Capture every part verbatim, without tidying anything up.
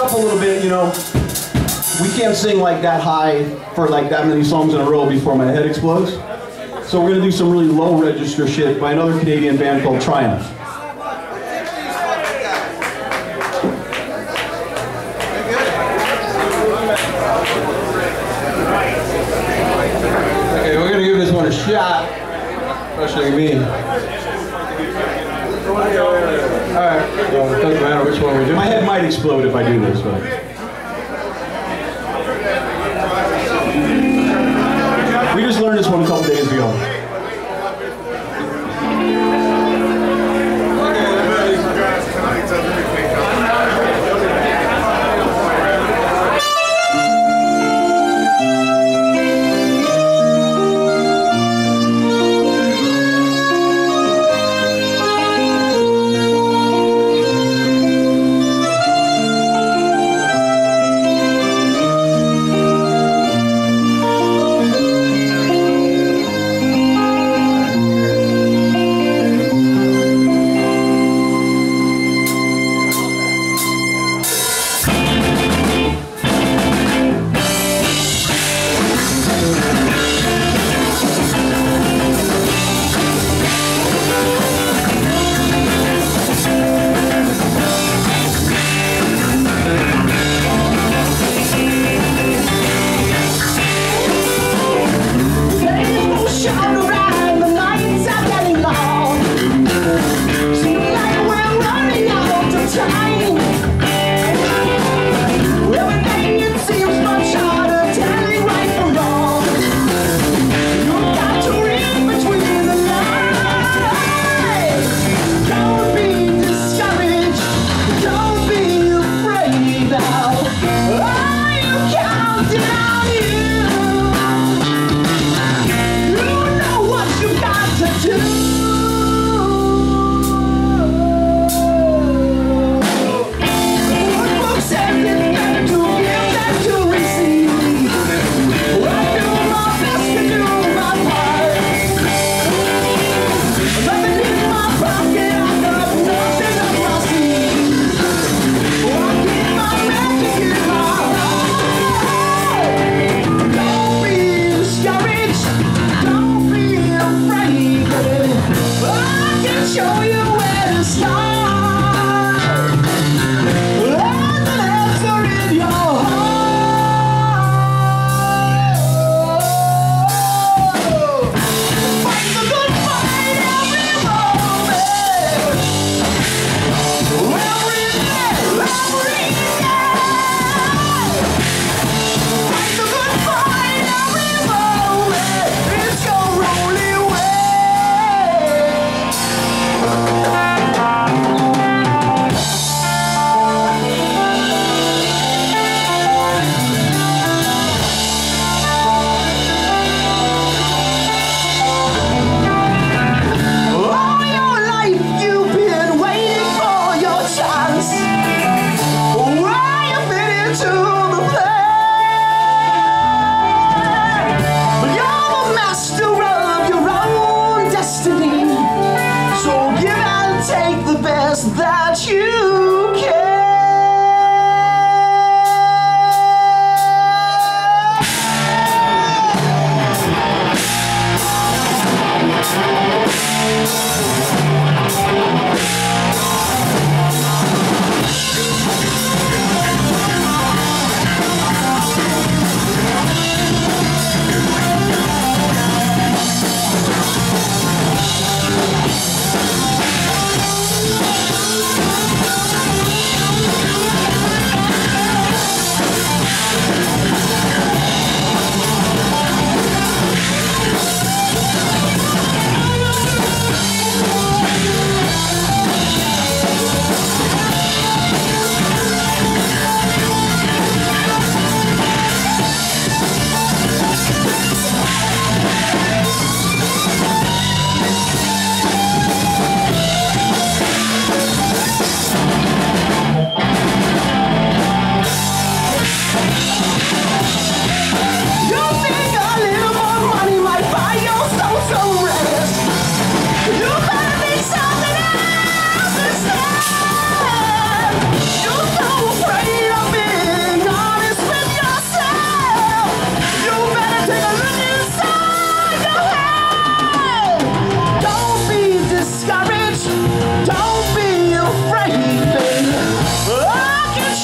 up a little bit, you know, we can't sing like that high for like that many songs in a row before my head explodes. So we're gonna do some really low register shit by another Canadian band called Triumph. Okay, we're gonna give this one a shot, especially me. Alright, well, it doesn't matter which one we do. My head might explode if I do this, but... We just learned this one a couple days ago.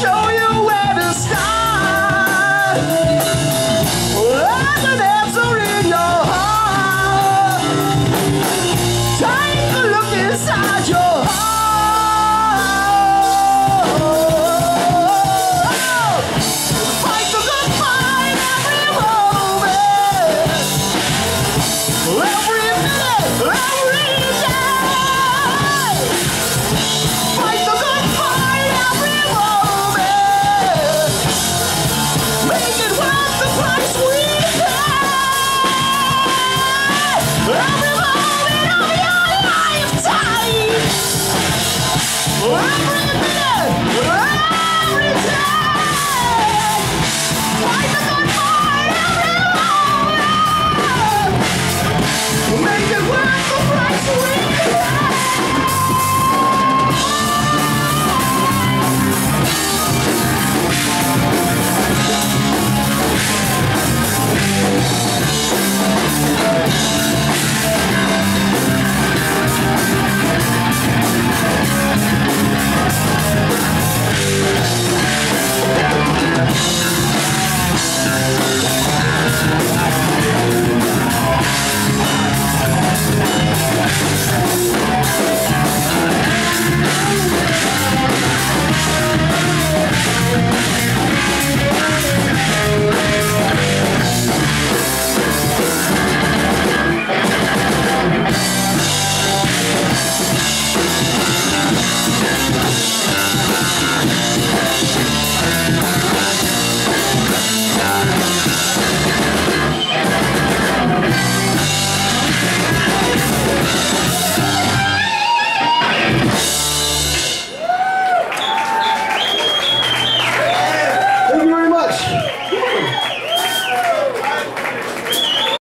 show you